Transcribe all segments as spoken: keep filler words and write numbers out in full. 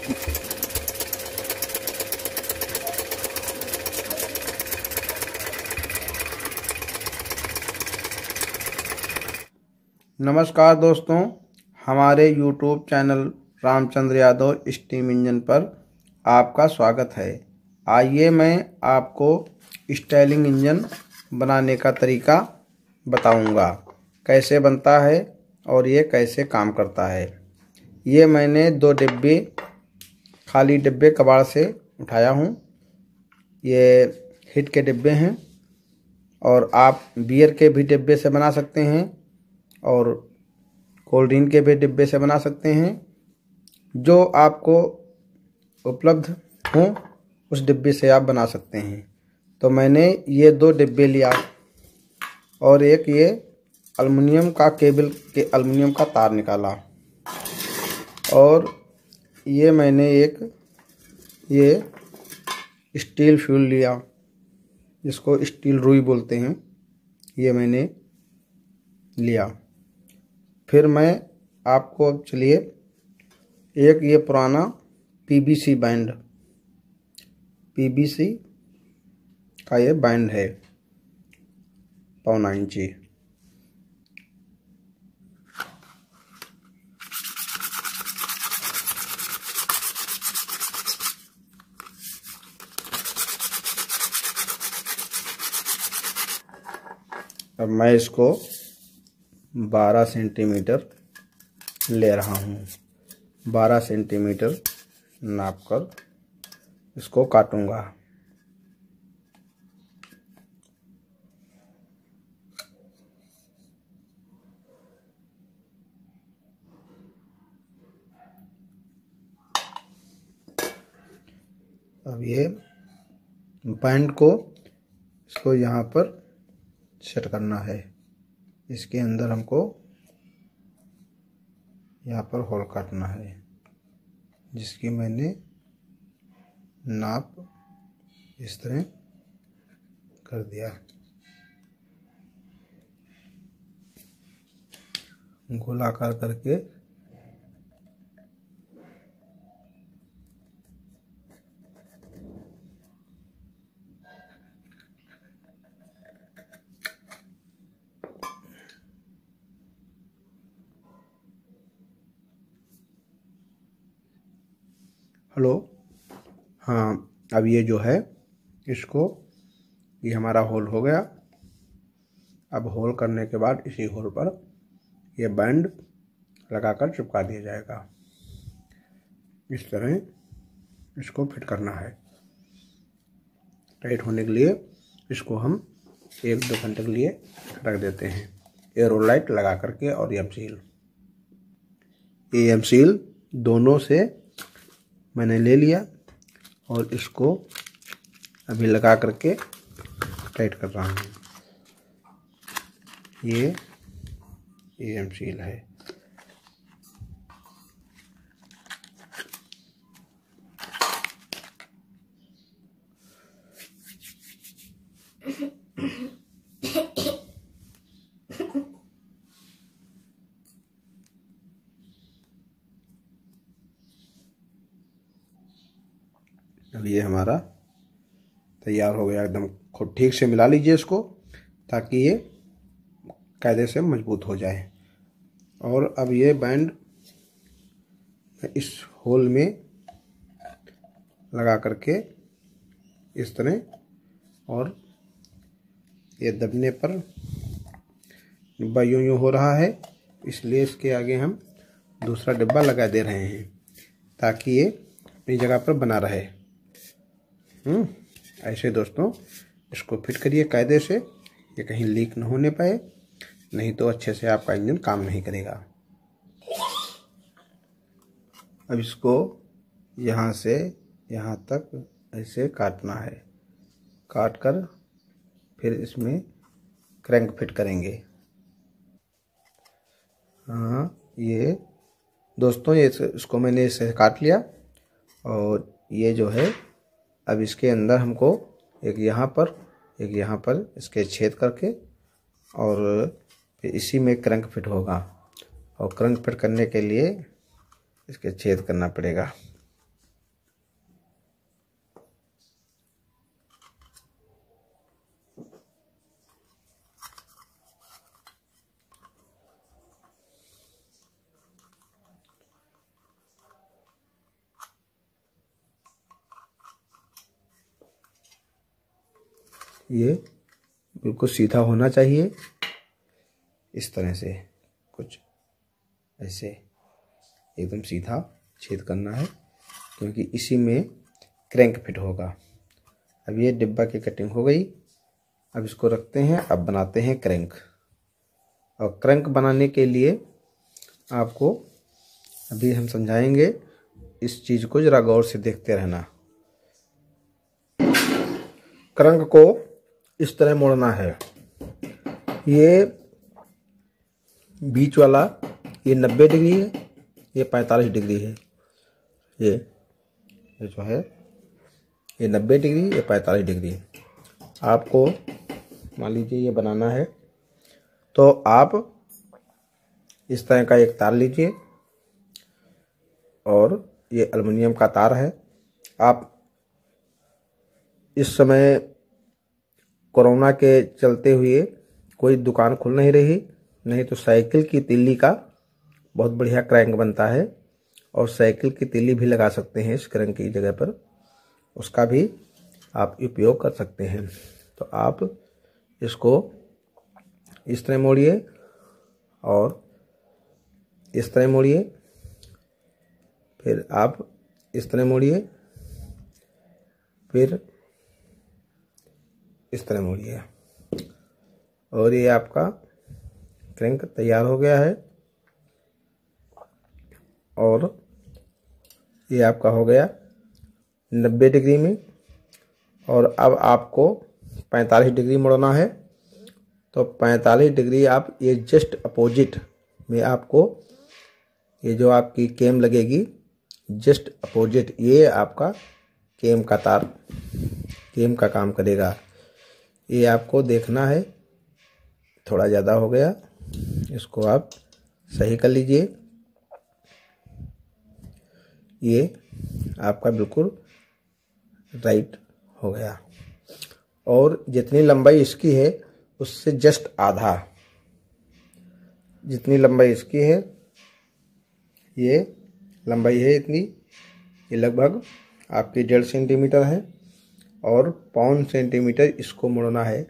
नमस्कार दोस्तों, हमारे YouTube channel Ramchandra Yadav steam engine पर आपका स्वागत है। आइए मैं आपको स्टाइलिंग इंजन बनाने का तरीका बताऊंगा, कैसे बनता है और ये कैसे काम करता है। ये मैंने दो डिब्बे खाली डिब्बे कबाड़ से उठाया हूँ। ये हिट के डिब्बे हैं और आप बियर के भी डिब्बे से बना सकते हैं और कोल्ड ड्रिंक के भी डिब्बे से बना सकते हैं। जो आपको उपलब्ध हो उस डिब्बे से आप बना सकते हैं। तो मैंने ये दो डिब्बे लिया और एक ये एल्युमिनियम का केबल के एल्युमिनियम का तार निकाला और ये मैंने एक ये स्टील फ्यूल लिया, जिसको स्टील रुई बोलते हैं, ये मैंने लिया। फिर मैं आपको अब चलिए एक ये पुराना पीवीसी बैंड पीवीसी का ये बैंड है पौना इंची। अब मैं इसको बारह सेंटीमीटर ले रहा हूँ। बारह सेंटीमीटर नापकर इसको काटूंगा। अब ये बैंड को इसको यहाँ पर सेट करना है। इसके अंदर हमको यहाँ पर होल काटना है, जिसकी मैंने नाप इस तरह कर दिया। गोलाकार करके हेलो हाँ, अब ये जो है इसको ये हमारा होल हो गया। अब होल करने के बाद इसी होल पर ये बैंड लगाकर चिपका दिया जाएगा। इस तरह इसको फिट करना है। टाइट होने के लिए इसको हम एक दो घंटे के लिए रख देते हैं एरोलाइट लगा करके और एम सील एम सील दोनों से मैंने ले लिया और इसको अभी लगा करके टाइट कर रहा हूँ। ये एम सील है। अब ये हमारा तैयार हो गया एकदम। खुद ठीक से मिला लीजिए इसको, ताकि ये कायदे से मजबूत हो जाए। और अब ये बैंड इस होल में लगा करके इस तरह, और ये दबने पर डिब्बा यूं यूं हो रहा है, इसलिए इसके आगे हम दूसरा डिब्बा लगा दे रहे हैं ताकि ये अपनी जगह पर बना रहे। हम्म ऐसे दोस्तों इसको फिट करिए कायदे से, ये कहीं लीक न होने पाए, नहीं तो अच्छे से आपका इंजन काम नहीं करेगा। अब इसको यहाँ से यहाँ तक ऐसे काटना है। काट कर फिर इसमें क्रैंक फिट करेंगे। हाँ ये दोस्तों ये इसको मैंने इसे काट लिया और ये जो है अब इसके अंदर हमको एक यहाँ पर एक यहाँ पर इसके छेद करके और फिर इसी में क्रैंक फिट होगा। और क्रैंक फिट करने के लिए इसके छेद करना पड़ेगा। ये बिल्कुल सीधा होना चाहिए, इस तरह से कुछ ऐसे एकदम सीधा छेद करना है, क्योंकि इसी में क्रैंक फिट होगा। अब ये डिब्बा की कटिंग हो गई। अब इसको रखते हैं, अब बनाते हैं क्रैंक। और क्रैंक बनाने के लिए आपको अभी हम समझाएंगे, इस चीज़ को ज़रा गौर से देखते रहना। क्रैंक को इस तरह मोड़ना है। ये बीच वाला ये नब्बे डिग्री है, ये पैंतालीस डिग्री है। ये ये जो है ये नब्बे डिग्री, ये पैंतालीस डिग्री। आपको मान लीजिए ये बनाना है, तो आप इस तरह का एक तार लीजिए, और ये एल्युमिनियम का तार है। आप इस समय कोरोना के चलते हुए कोई दुकान खुल नहीं रही, नहीं तो साइकिल की तिल्ली का बहुत बढ़िया क्रैंक बनता है, और साइकिल की तिल्ली भी लगा सकते हैं इस क्रैंक की जगह पर, उसका भी आप उपयोग कर सकते हैं। तो आप इसको इस तरह मोड़िए और इस तरह मोड़िए, फिर आप इस तरह मोड़िए, फिर इस तरह मोड़िए, और ये आपका क्रैंक तैयार हो गया है। और ये आपका हो गया नब्बे डिग्री में। और अब आपको पैंतालीस डिग्री मोड़ना है, तो पैंतालीस डिग्री आप ये जस्ट अपोजिट में आपको ये जो आपकी केम लगेगी, जस्ट अपोजिट ये आपका केम का तार केम का काम करेगा। ये आपको देखना है, थोड़ा ज़्यादा हो गया, इसको आप सही कर लीजिए। ये आपका बिल्कुल राइट हो गया। और जितनी लंबाई इसकी है उससे जस्ट आधा, जितनी लंबाई इसकी है, ये लंबाई है इतनी, ये लगभग आपकी डेढ़ सेंटीमीटर है, और पौन सेंटीमीटर इसको मोड़ना है।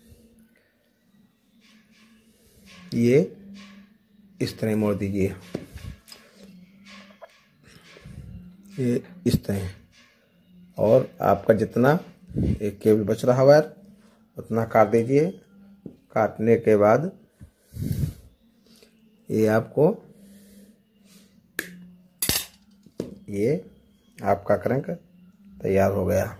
ये इस तरह मोड़ दीजिए, ये इस तरह। और आपका जितना एक केबल बच रहा वायर उतना काट दीजिए। काटने के बाद ये आपको ये आपका क्रैंक तैयार हो गया।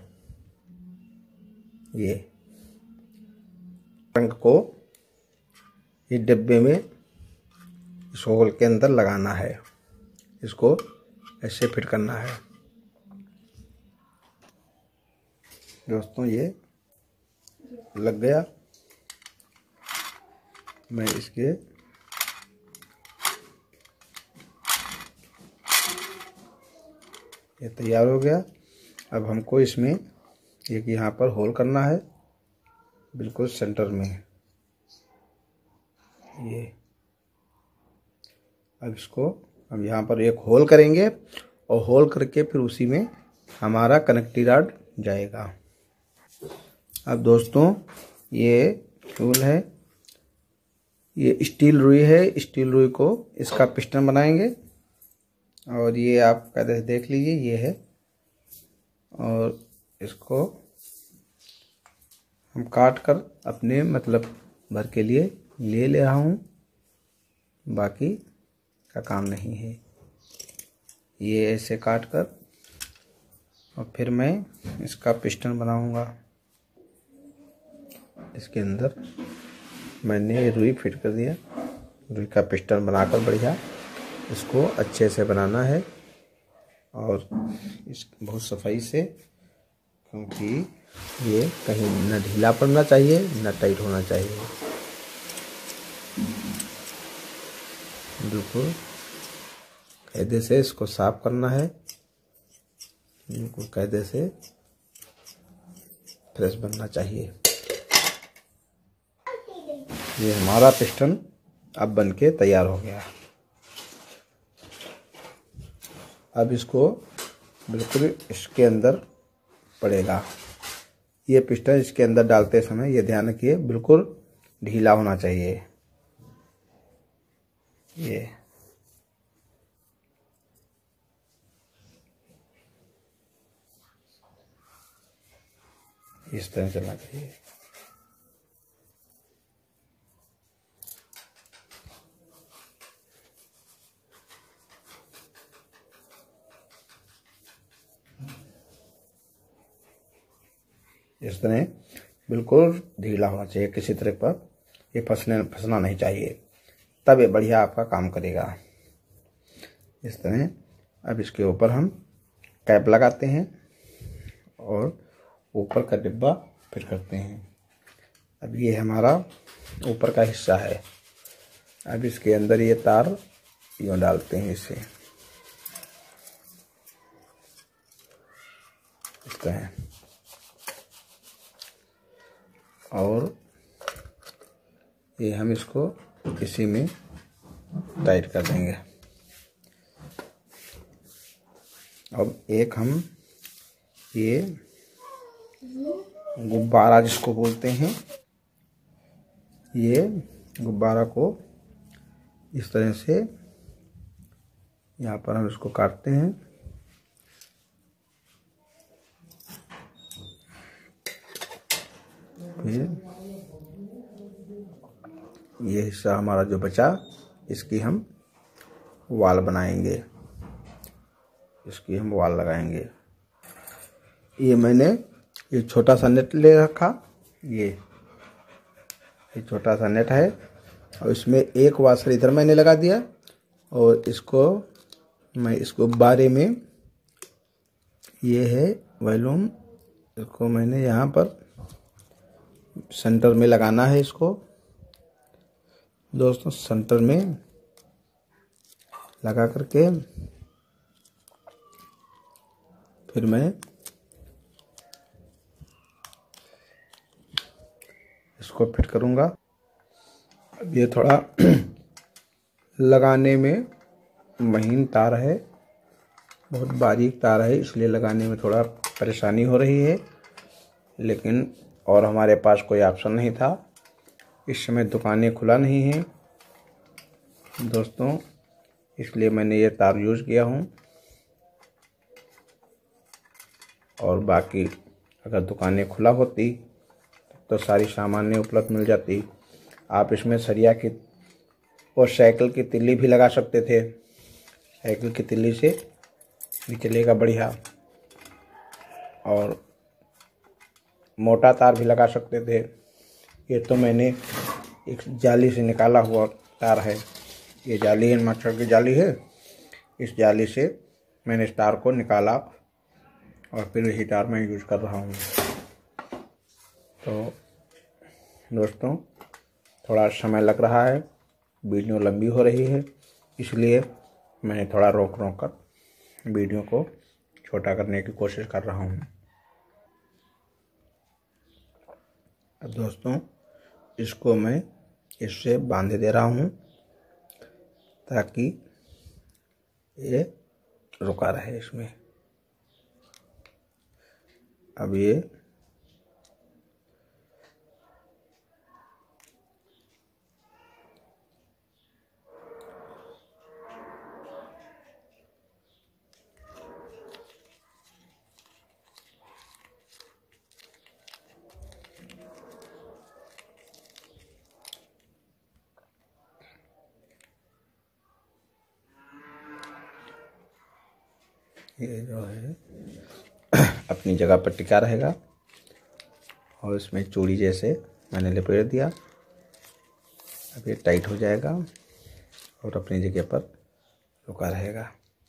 ये क्रैंक को इस डिब्बे में इस होल के अंदर लगाना है, इसको ऐसे फिट करना है। दोस्तों ये लग गया। मैं इसके ये तैयार हो गया। अब हमको इसमें एक यहाँ पर होल करना है, बिल्कुल सेंटर में। ये अब इसको हम यहाँ पर एक होल करेंगे, और होल करके फिर उसी में हमारा कनेक्टिंग रॉड जाएगा। अब दोस्तों ये टूल है, ये स्टील रुई है। स्टील रुई को इसका पिस्टन बनाएंगे, और ये आप कैसे देख लीजिए, ये है। और इसको हम काट कर अपने मतलब भर के लिए ले ले रहा हूँ, बाकी का काम नहीं है। ये ऐसे काट कर और फिर मैं इसका पिस्टन बनाऊंगा। इसके अंदर मैंने रुई फिट कर दिया। रुई का पिस्टन बनाकर बढ़िया इसको अच्छे से बनाना है, और इस बहुत सफाई से, क्योंकि ये कहीं न ढीला पड़ना चाहिए न टाइट होना चाहिए। बिल्कुल कायदे से इसको साफ करना है, बिल्कुल कायदे से फ्रेश बनना चाहिए। ये हमारा पिस्टन अब बनके तैयार हो गया। अब इसको बिल्कुल इसके अंदर पड़ेगा, ये पिस्टन इसके अंदर डालते समय ये ध्यान रखिए बिल्कुल ढीला होना चाहिए। ये इस तरह चलना चाहिए। इस तरह बिल्कुल ढीला होना चाहिए, किसी तरह पर ये फंसने फंसना नहीं चाहिए, तब ये बढ़िया आपका काम करेगा। इस तरह अब इसके ऊपर हम कैप लगाते हैं और ऊपर का डिब्बा फिट करते हैं। अब ये हमारा ऊपर का हिस्सा है। अब इसके अंदर ये तार यूँ डालते हैं इसे इस तरह, और ये हम इसको इसी में टाइट कर देंगे। अब एक हम ये गुब्बारा जिसको बोलते हैं, ये गुब्बारा को इस तरह से यहाँ पर हम इसको काटते हैं। फिर ये हिस्सा हमारा जो बचा, इसकी हम वाल बनाएंगे, इसकी हम वाल लगाएंगे। ये मैंने ये छोटा सा नेट ले रखा, ये ये छोटा सा नेट है, और इसमें एक वाशर इधर मैंने लगा दिया, और इसको मैं इसको बारे में ये है वॉल्यूम, इसको मैंने यहाँ पर सेंटर में लगाना है। इसको दोस्तों सेंटर में लगा करके फिर मैं इसको फिट करूँगा। अब ये थोड़ा लगाने में महीन तार है, बहुत बारीक तार है, इसलिए लगाने में थोड़ा परेशानी हो रही है, लेकिन और हमारे पास कोई ऑप्शन नहीं था। इस समय दुकानें खुला नहीं है दोस्तों, इसलिए मैंने ये तार यूज़ किया हूँ। और बाकी अगर दुकानें खुला होती तो सारी सामान्य उपलब्ध मिल जाती। आप इसमें सरिया की और साइकिल की तिल्ली भी लगा सकते थे, साइकिल की तिल्ली से भी चलेगा बढ़िया, और मोटा तार भी लगा सकते थे। ये तो मैंने एक जाली से निकाला हुआ तार है, ये जाली है, मच्छर की जाली है, इस जाली से मैंने इस तार को निकाला और फिर यही तार मैं यूज़ कर रहा हूँ। तो दोस्तों थोड़ा समय लग रहा है, वीडियो लंबी हो रही है, इसलिए मैं थोड़ा रोक रोक कर वीडियो को छोटा करने की कोशिश कर रहा हूँ। अब दोस्तों इसको मैं इससे बांध दे रहा हूँ ताकि ये रुका रहे इसमें। अब ये ये जो है अपनी जगह पर टिका रहेगा, और इसमें चूड़ी जैसे मैंने लपेट दिया। अब ये टाइट हो जाएगा और अपनी जगह पर रुका रहेगा।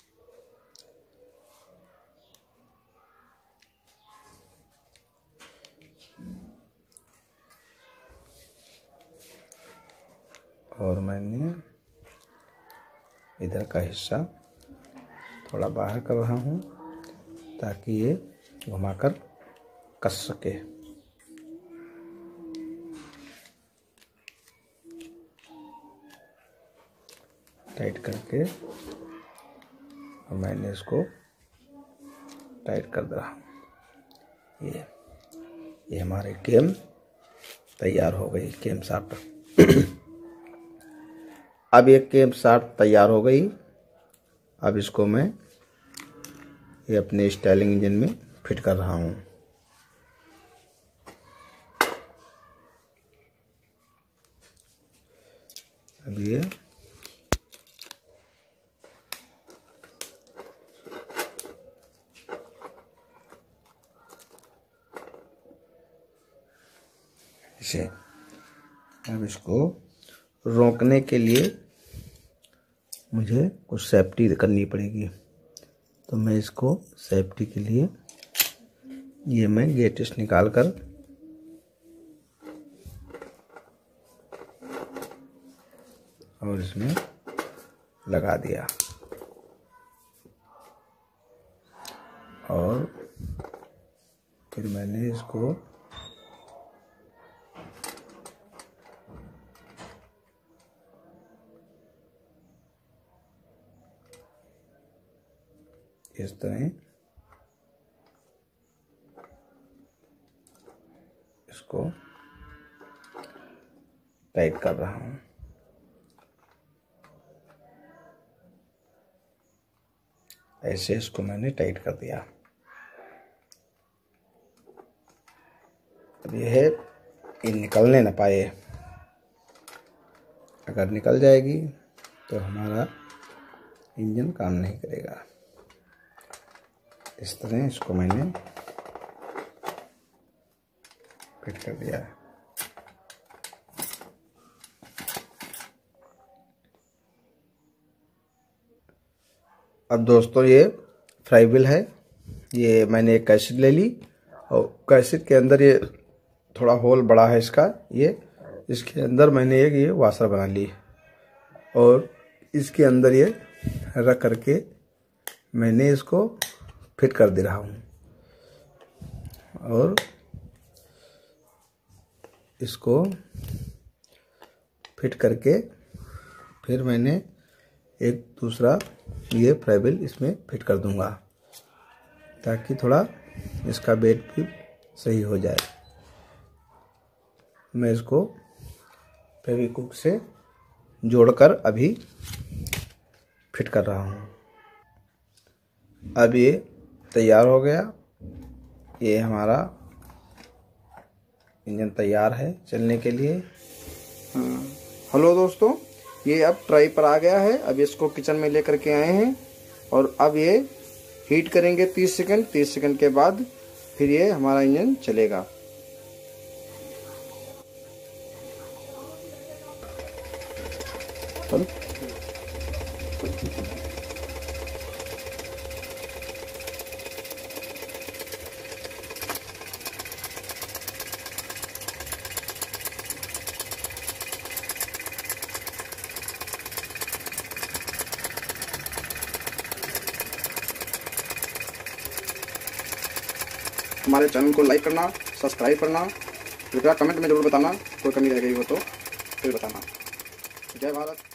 और मैंने इधर का हिस्सा थोड़ा बाहर कर रहा हूँ ताकि ये घुमाकर कस सके। टाइट करके और मैंने इसको टाइट कर दे रहा हूँ। ये ये हमारे केम तैयार हो गई, केम शाफ्ट। अब ये केम शाफ्ट तैयार हो गई। अब इसको मैं ये अपने स्टाइलिंग इंजन में फिट कर रहा हूँ। अब ये इसे अब इसको रोकने के लिए मुझे कुछ सेफ्टी करनी पड़ेगी, तो मैं इसको सेफ्टी के लिए ये मैं गेटिस निकाल कर और इसमें लगा दिया और फिर मैंने इसको इस तरह इसको टाइट कर रहा हूँ। ऐसे इसको मैंने टाइट कर दिया। अब यह है ये निकलने ना पाए। अगर निकल जाएगी तो हमारा इंजन काम नहीं करेगा। इस तरह इसको मैंने फिट कर दिया है। अब दोस्तों ये फ्राई व्हील है, ये मैंने एक कैसेट ले ली और कैसेट के अंदर ये थोड़ा होल बड़ा है इसका, ये इसके अंदर मैंने एक ये वाशर बना ली और इसके अंदर ये रख करके मैंने इसको फिट कर दे रहा हूँ और इसको फिट करके फिर मैंने एक दूसरा ये फ्राई व्हील इसमें फिट कर दूंगा ताकि थोड़ा इसका वेट भी सही हो जाए। मैं इसको फेविक्विक से जोड़कर अभी फिट कर रहा हूँ। अब ये तैयार हो गया, ये हमारा इंजन तैयार है चलने के लिए। हेलो दोस्तों, ये अब ट्राई पर आ गया है। अब इसको किचन में लेकर के आए हैं और अब ये हीट करेंगे तीस सेकंड। तीस सेकंड के बाद फिर ये हमारा इंजन चलेगा। चलो हमारे चैनल को लाइक करना, सब्सक्राइब करना, कृपया कमेंट में जरूर बताना, कोई कमी रह गई हो तो फिर बताना। जय भारत।